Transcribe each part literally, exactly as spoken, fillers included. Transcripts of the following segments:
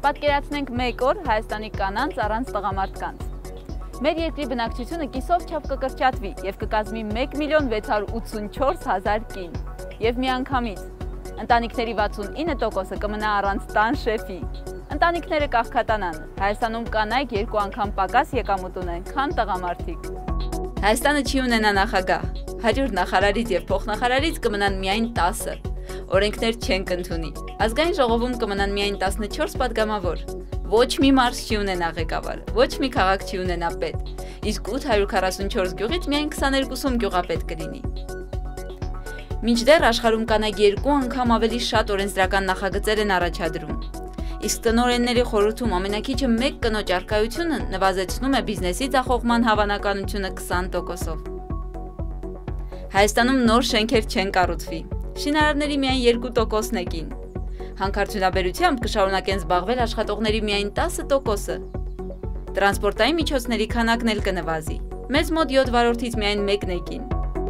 Պատկերացնենք մեկ օր Հայաստանի կանանց առանց տղամարդկանց։ Մեր երկրի բնակչությունը կիսով չափ կկրճատվի և կկազմի մեկ միլիոն վեց հարյուր ութսունչորս հազար կին։ Եվ միանգամից ընտանիքների վաթսունինը տոկոսը կմնա առանց տան շեֆի։ Ընտանիքները կաղքատանան։ Հայաստանում կանայք երկու անգամ պակաս եկամուտ ունեն, քան տղամարդիկ։ Հայաստանը չի ունենա նախագահ։ Հարյուր նախարարից և փոխնախարարից կմնան միայն տասը։ Օրենքներ չեն կընդունի։ Ազգային ժողովում կմնան միայն տասնչորս պատգամավոր։ Ոչ մի մարզ չի ունենա ղեկավար, ոչ մի քաղաք չի ունենա պետ, իսկ ութ հարյուր քառասունչորս գյուղից միայն քսաներկուսում գյուղապետ կլինի։ Մինչդեռ աշխարհում կանայք երկու անգամ ավելի շատ օրենսդրական նախագծեր են առաջադրում։ Իսկ տնօրենների խորհրդում ամենակիչը մեկ կնոջ առկայությունը նվազեցնում է բիզնեսի ձախողման հավանականությունը քսան տոկոսով։ Հայաստանում նոր շենքեր չեն կառուցվի։ Շինարարների միայն երկու տոկոսն է կին։ Հանքարդյունաբերությամբ կշարունակեն զբաղվել աշխատողների միայն տասը տոկոսը։ Տրանսպորտային միջոցների քանակն էլ կնվազի։ Մեզ մոտ յոթ վարորդից միայն մեկն է կին։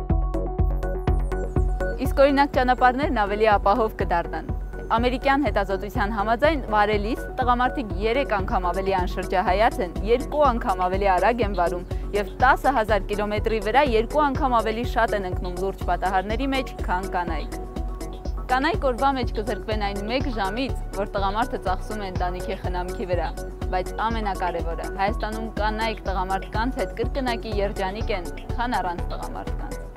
Իսկ օրինակ ճանապարհներն ավելի ապահով կդառնան։ Ամերիկյան հետազոտության համաձայն վարելիս տղամարդիկ երեք անգամ ավելի անշրջահայաց են, երկու անգամ ավելի արագ են վարում և տասը հազար կիլոմետրի վրա երկու անգամ ավելի շատ են ընկնում լուրջ պատահարների մեջ, քան կանայք։ Կանայք օրվա մեջ կզրկվեն այն մեկ ժամից, որ տղամարդը ծախսում է ընտանիքի խնամքի վրա, բայց ամենակարևորը, Հայաստանում կանայք տղամարդկանց հետ կրկնակի երջանիկ են, քան առանց տղամարդկանց։